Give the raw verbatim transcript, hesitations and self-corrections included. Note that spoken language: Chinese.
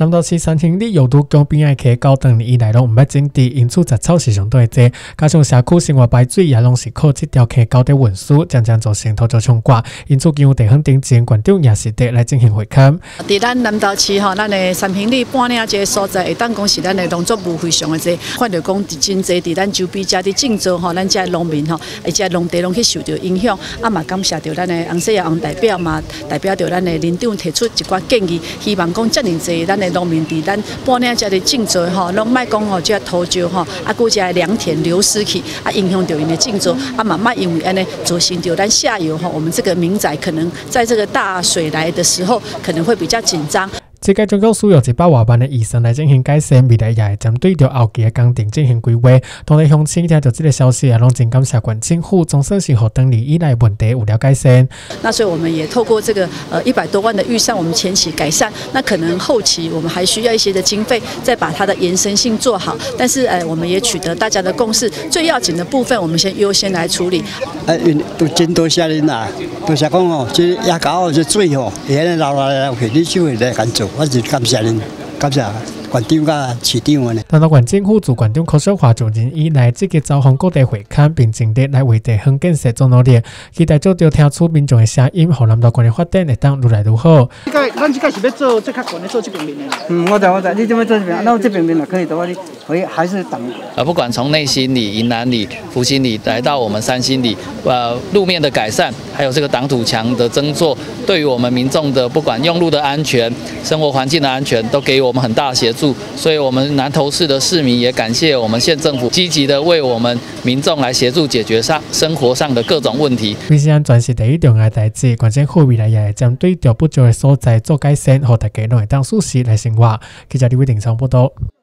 南投市三兄弟由都江边仔溪到当年以来拢唔捌种地，因此杂草是相对多，加上社区生活排水也拢是靠这条溪沟的运输，渐渐造成土石冲刮，因此经由地方顶前县长也是得来进行会勘。 伫咱南投市吼，咱的三兄弟半岭这个所在，会当讲是咱的农作物非常的多，看到讲伫真侪伫咱周边遮伫种植吼，咱遮农民吼，而且农地拢去受到影响，啊嘛感谢到咱的洪世业洪代表嘛，代表到咱的林长提出一寡建议，希望讲遮尔侪咱的农民伫咱半岭遮的种植吼，拢莫讲吼这土石吼，啊，搁遮良田流失去，啊，影响到因的种植，啊嘛莫因为安尼造成到咱下游吼，我们这个民宅可能在这个大水来的时候，可能会比较紧张。 这个总共需要一百多万的预算来进行改善，未来也会针对着后期的工程进行规划。当地乡亲听到这个消息，也拢真感谢县政府，总算是和当年以来问题有了改善。 那所以我们也透过这个呃一百多万的预算，我们前期改善。那可能后期我们还需要一些的经费，再把它的延伸性做好。但是呃，我们也取得大家的共识，最要紧的部分，我们先优先来处理。 啊，都真多谢恁啦，多谢讲哦，这野狗这水哦，现在流来流去，你就会来干做。我是感谢您，感谢县长甲市长呢。 南投县政府自县长柯小华就任以来，积极走访各地会勘，并尽力来为地方建设做努力，期待做到听出民众的声音，让南投县的发展会当愈来愈好。 这个咱这个是要做最较悬的，做这边面的。 嗯，我知我知，你这边做这边，那我这边面也可以的话，你可以还是等。 呃，不管从内心里、云南里、福兴里来到我们三星里，呃，路面的改善，还有这个挡土墙的增做，对于我们民众的不管用路的安全、生活环境的安全，都给予我们很大的协助。所以，我们南投市的市民也感谢我们县政府积极的为我们民众来协助解决上生活上的各种问题。 为是安全是第一重要代志，县政府未来也会针对着不足的所在做改善，让大家拢会当舒适来生活。记者李伟霆报道。